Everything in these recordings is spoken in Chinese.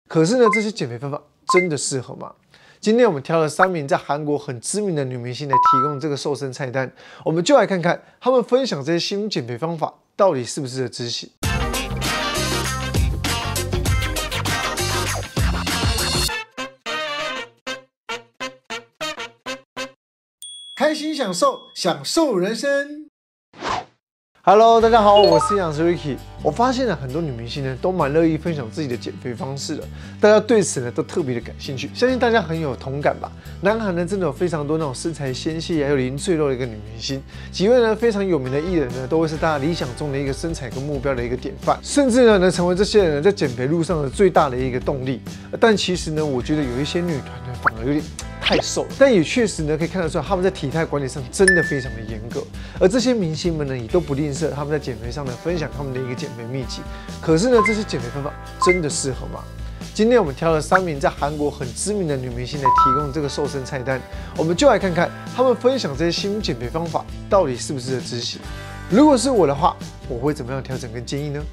可是呢，这些减肥方法真的适合吗？今天我们挑了3名在韩国很知名的女明星来提供这个瘦身菜单，我们就来看看她们分享这些新减肥方法到底适不适合执行。开心享受，享受人生。Hello， 大家好，我是营养师 Ricky。我发现很多女明星呢都蛮乐意分享自己的减肥方式的，大家对此呢都特别的感兴趣，相信大家很有同感吧。南韩呢真的有非常多那种身材纤细还有零赘肉的一个女明星，几位呢非常有名的艺人呢都会是大家理想中的一个身材跟目标的一个典范，甚至呢能成为这些人在减肥路上的最大的一个动力。但其实呢，我觉得有一些女团呢反而有点太瘦了，但也确实呢可以看得出来，他们在体态管理上真的非常的严格。而这些明星们呢也都不吝啬他们在减肥上呢分享他们的一个减肥秘籍。可是呢，这些减肥方法真的适合吗？今天我们挑了3名在韩国很知名的女明星来提供这个瘦身菜单，我们就来看看他们分享这些新减肥方法到底适不适合执行。如果是我的话，我会怎么样调整跟建议呢？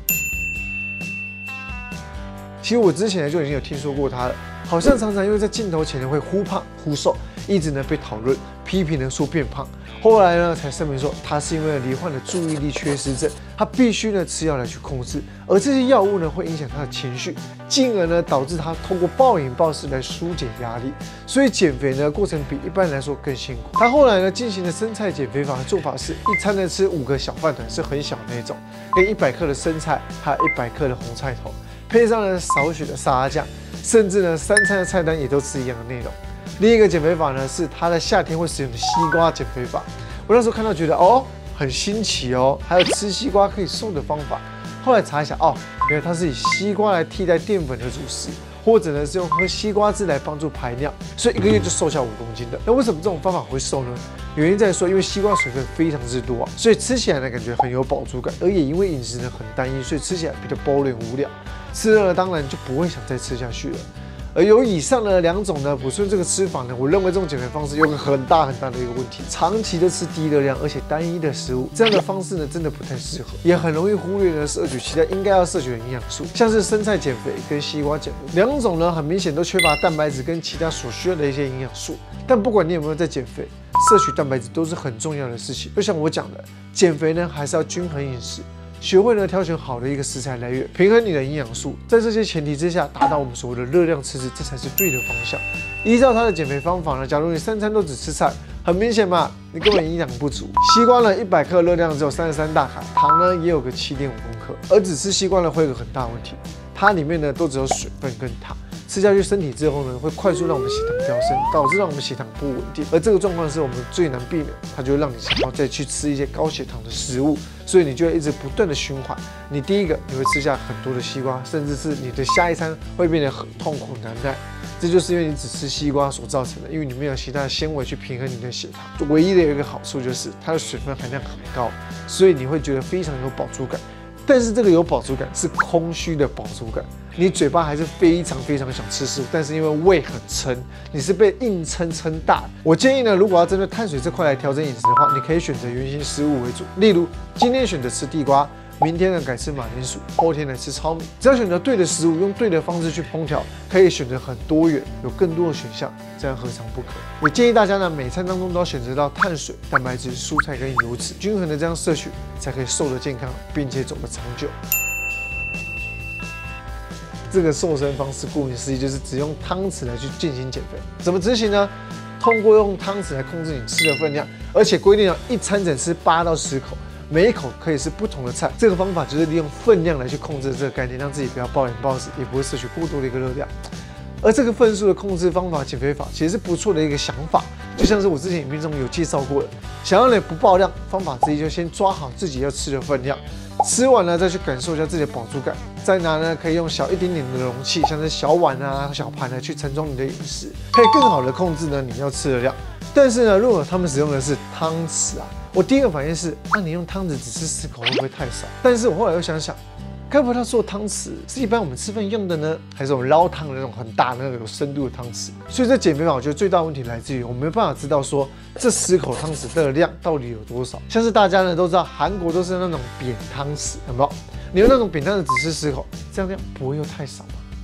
其实我之前就已经有听说过她了，好像常常因为在镜头前呢会忽胖忽瘦，一直呢被讨论批评呢说变胖。后来呢才声明说，她是因为罹患了注意力缺失症，她必须呢吃药来去控制，而这些药物呢会影响她的情绪，进而呢导致她通过暴饮暴食来疏解压力，所以减肥呢过程比一般人来说更辛苦。她后来呢进行的生菜减肥法的做法是，一餐呢吃5个小饭团，是很小的那种，跟100克的生菜，还有100克的红菜头，配上了少许的沙拉酱，甚至呢3餐的菜单也都是一样的内容。另一个减肥法呢是她在夏天会使用的西瓜减肥法。我那时候看到觉得很新奇哦，还有吃西瓜可以瘦的方法。后来查一下原来它是以西瓜来替代淀粉的主食，或者呢是用喝西瓜汁来帮助排尿，所以1个月就瘦下5公斤的。那为什么这种方法会瘦呢？原因在说，因为西瓜水分非常之多所以吃起来呢感觉很有饱足感，而也因为饮食呢很单一，所以吃起来比较boring无聊，吃了当然就不会想再吃下去了。而有以上的2种呢补充这个吃法呢，我认为这种减肥方式有个很大的一个问题，长期的吃低热量而且单一的食物，这样的方式呢真的不太适合，也很容易忽略呢摄取其他应该要摄取的营养素，像是生菜减肥跟西瓜减肥2种呢很明显都缺乏蛋白质跟其他所需要的一些营养素。但不管你有没有在减肥，摄取蛋白质都是很重要的事情。就像我讲的，减肥呢还是要均衡饮食。学会呢挑选好的一个食材来源，平衡你的营养素，在这些前提之下，达到我们所谓的热量赤字，这才是对的方向。依照他的减肥方法呢，假如你3餐都只吃菜，很明显嘛，你根本营养不足。西瓜呢100克热量只有33大卡，糖呢也有个7.5公克，而只吃西瓜呢会有个很大的问题，它里面呢都只有水分跟糖。吃下去身体之后呢，会快速让我们血糖飙升，导致让我们血糖不稳定。而这个状况是我们最难避免，它就会让你想要再去吃一些高血糖的食物，所以你就会一直不断的循环。你第一个你会吃下很多的西瓜，甚至是你的下一餐会变得很痛苦难耐。这就是因为你只吃西瓜所造成的，因为你没有其他的纤维去平衡你的血糖。唯一的有一个好处就是它的水分含量很高，所以你会觉得非常有饱足感。但是这个有饱足感是空虚的饱足感，你嘴巴还是非常想吃食物，但是因为胃很撑，你是被硬撑大的。我建议呢，如果要针对碳水这块来调整饮食的话，你可以选择原型食物为主，例如今天选择吃地瓜，明天呢改吃马铃薯，后天来吃糙米。只要选择对的食物，用对的方式去烹调，可以选择很多元，有更多的选项，这样何尝不可？也建议大家呢，每餐当中都要选择到碳水、蛋白质、蔬菜跟油脂，均衡的这样摄取，才可以瘦得健康，并且走得长久。这个瘦身方式顾名思义就是只用汤匙来去进行减肥。怎么执行呢？通过用汤匙来控制你吃的分量，而且规定一餐只吃8到10口。每一口可以是不同的菜，这个方法就是利用分量来去控制这个概念，让自己不要暴饮暴食，也不会摄取过多的一个热量。而这个份数的控制方法、减肥法其实是不错的一个想法，就像是我之前影片中有介绍过的，想要你不爆量，方法之一就先抓好自己要吃的分量，吃完了再去感受一下自己的饱足感，再拿呢可以用小一点点的容器，像是小碗啊、小盘来去盛装你的饮食，可以更好的控制呢你要吃的量。但是呢，如果他们使用的是汤匙我第一个反应是，你用汤匙只吃4口会不会太少？但是我后来又想想，该不会他说的汤匙是一般我们吃饭用的呢，还是我们捞汤的那种很大的那个有深度的汤匙？所以在减肥法，我觉得最大的问题来自于我没办法知道说这10口汤匙的量到底有多少。像是大家呢都知道，韩国都是那种扁汤匙，有没有？你用那种扁汤匙只吃10口，这样量不会又太少吗？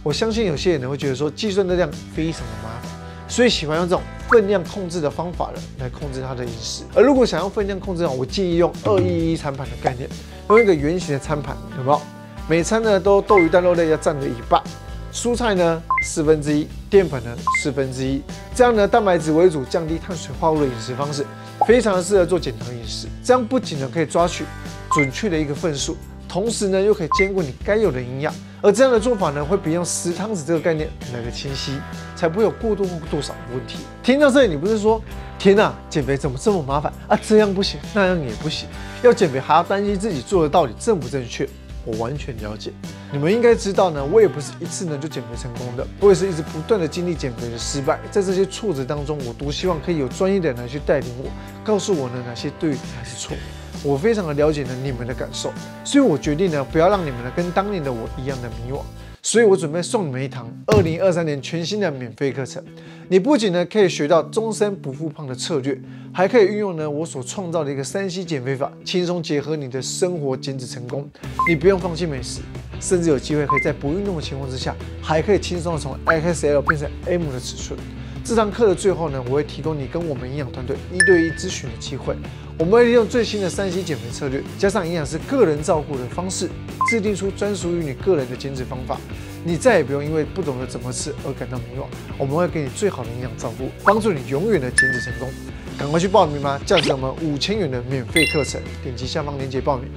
我相信有些人呢会觉得说计算热量非常的麻烦，所以喜欢用这种分量控制的方法呢来控制他的饮食。而如果想要分量控制的话，我建议用211餐盘的概念，用一个圆形的餐盘，有没有？每餐呢都豆鱼蛋肉类要占了一半，蔬菜呢1/4，淀粉呢1/4，这样呢蛋白质为主，降低碳水化合物的饮食方式，非常的适合做减糖饮食。这样不仅呢可以抓取准确的一个份数，同时呢又可以兼顾你该有的营养。而这样的做法呢，会比用10汤匙这个概念来得清晰，才不会有过多或过少的问题。听到这里，你不是说天哪，减肥怎么这么麻烦啊？这样不行，那样也不行，要减肥还要担心自己做的到底正不正确。我完全了解，你们应该知道呢，我也不是一次呢就减肥成功的，我也是一直不断的经历减肥的失败，在这些挫折当中，我多希望可以有专业的人来去带领我，告诉我呢哪些对还是错。我非常的了解呢你们的感受，所以我决定呢不要让你们呢跟当年的我一样的迷惘，所以我准备送你们一堂2023年全新的免费课程。你不仅呢可以学到终身不复胖的策略，还可以运用呢我所创造的一个3C 减肥法，轻松结合你的生活减脂成功。你不用放弃美食，甚至有机会可以在不运动的情况之下，还可以轻松的从 XL 变成 M 的尺寸。这堂课的最后呢，我会提供你跟我们营养团队1对1咨询的机会。我们会利用最新的3C 减肥策略，加上营养师个人照顾的方式，制定出专属于你个人的减脂方法。你再也不用因为不懂得怎么吃而感到迷惘，我们会给你最好的营养照顾，帮助你永远的减脂成功。赶快去报名吧！价值我们5000元的免费课程，点击下方链接报名。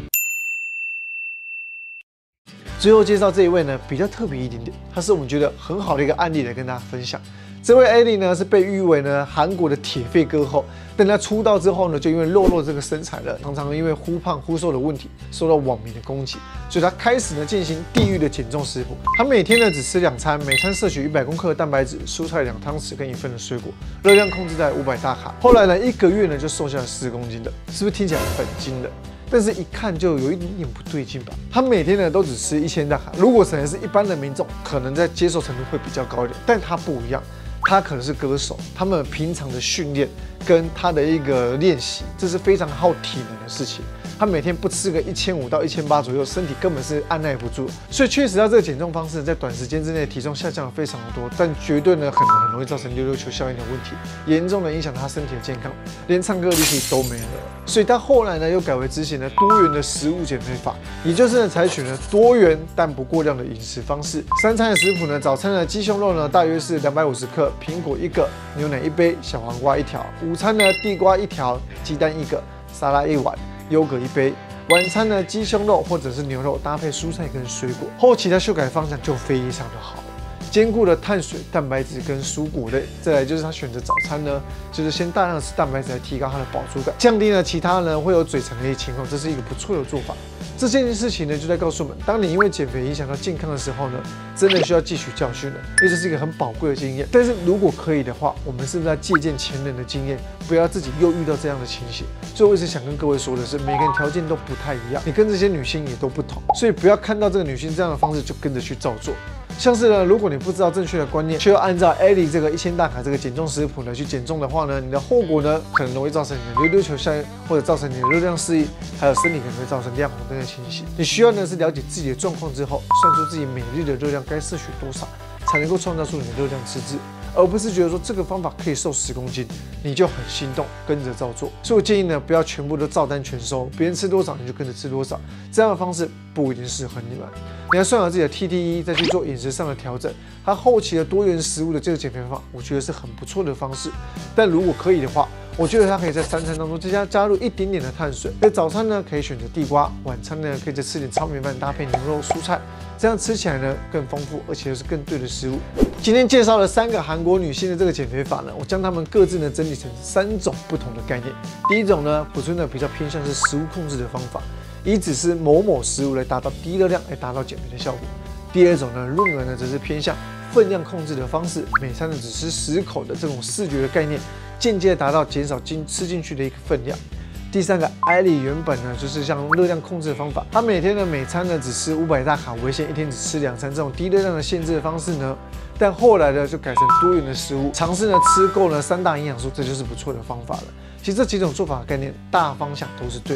最后介绍这一位呢，比较特别一点点，他是我们觉得很好的一个案例来跟大家分享。这位 Ellie 呢是被誉为呢韩国的铁肺歌后，但她出道之后呢，就因为肉这个身材了，常常因为忽胖忽瘦的问题受到网民的攻击，所以她开始呢进行地狱的减重食谱。她每天呢只吃2餐，每餐摄取100公克的蛋白质，蔬菜2汤匙跟1份的水果，热量控制在500大卡。后来呢1个月呢就瘦下了10公斤的，是不是听起来很惊人？但是一看就有一点点不对劲吧。他每天呢都只吃1000大卡，如果可能是一般的民众，可能在接受程度会比较高一点，但他不一样。他可能是歌手，他们平常的训练跟他的一个练习，这是非常耗体能的事情。他每天不吃个1500到1800左右，身体根本是按耐不住。所以确实，他这个减重方式在短时间之内体重下降了非常的多，但绝对呢很容易造成溜溜球效应的问题，严重的影响他身体的健康，连唱歌的力气都没了。所以他后来呢又改为执行了多元的食物减肥法，也就是呢采取了多元但不过量的饮食方式。3餐的食谱呢，早餐的鸡胸肉呢大约是250克，苹果1个，牛奶1杯，小黄瓜1条。午餐呢地瓜1条，鸡蛋1个，沙拉1碗，优格1杯。晚餐呢鸡胸肉或者是牛肉搭配蔬菜跟水果。后期他修改方向就非常的好，兼顾了碳水、蛋白质跟蔬果类。再来就是他选择早餐呢，就是先大量吃蛋白质来提高它的饱足感，降低了其他呢会有嘴馋的一些情况，这是一个不错的做法。这件事情呢，就在告诉我们，当你因为减肥影响到健康的时候呢，真的需要汲取教训了，因为这是一个很宝贵的经验。但是如果可以的话，我们是不是要借鉴前人的经验，不要自己又遇到这样的情形？所以我一直想跟各位说的是，每个人条件都不太一样，你跟这些女性也都不同，所以不要看到这个女性这样的方式就跟着去照做。像是呢，如果你不知道正确的观念，却要按照 Ellie 这个1000大卡这个减重食谱呢去减重的话呢，你的后果呢可能容易造成你的溜溜球效应，或者造成你的热量失忆，还有身体可能会造成亮红灯的情形。你需要呢是了解自己的状况之后，算出自己每日的热量该摄取多少，才能够创造出你的热量赤字，而不是觉得说这个方法可以瘦10公斤，你就很心动跟着照做。所以我建议呢，不要全部都照单全收，别人吃多少你就跟着吃多少，这样的方式不一定适合你们。你要算好自己的 TDE， 再去做饮食上的调整。它后期的多元食物的这个减肥法，我觉得是很不错的方式。但如果可以的话，我觉得它可以在3餐当中加入一点点的碳水。在早餐呢，可以选择地瓜；晚餐呢，可以再吃点糙米饭搭配牛肉蔬菜，这样吃起来呢更丰富，而且又是更对的食物。今天介绍了3个韩国女性的这个减肥法呢，我将它们各自呢整理成3种不同的概念。第一种呢，补充的比较偏向是食物控制的方法，以只吃某某食物来达到低热量，来达到减肥的效果。第二种呢，润儿呢则是偏向分量控制的方式，每餐呢只吃10口的这种视觉的概念，间接达到减少吃进去的一个分量。第三个，艾莉原本呢就是像热量控制的方法，她每天呢每餐呢只吃500大卡为限，一天只吃2餐这种低热量的限制的方式呢，但后来呢就改成多元的食物，尝试呢吃够了3大营养素，这就是不错的方法了。其实这几种做法的概念大方向都是对的，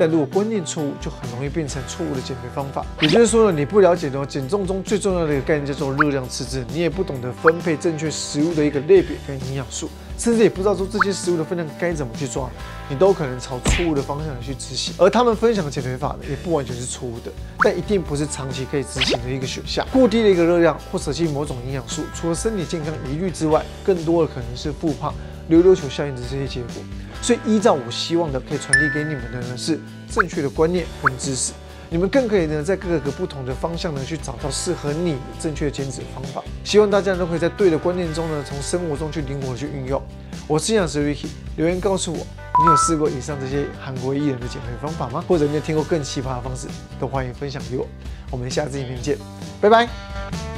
但如果观念错误，就很容易变成错误的减肥方法。也就是说呢，你不了解的减重中最重要的一个概念叫做热量赤字，你也不懂得分配正确食物的一个类别跟营养素，甚至也不知道说这些食物的分量该怎么去抓，你都可能朝错误的方向去执行。而他们分享的减肥法呢，也不完全是错误的，但一定不是长期可以执行的一个选项。过低的一个热量或舍弃某种营养素，除了身体健康疑虑之外，更多的可能是复胖、溜溜球效应的这些结果。所以依照我希望的可以传递给你们的呢是正确的观念跟知识，你们更可以呢在各个不同的方向呢去找到适合你的正确的减脂方法。希望大家都可以在对的观念中呢，从生活中去灵活去运用。我是营养师 Ricky， 留言告诉我你有试过以上这些韩国艺人的减肥方法吗？或者你有听过更奇葩的方式，都欢迎分享给我。我们下次影片见，拜拜。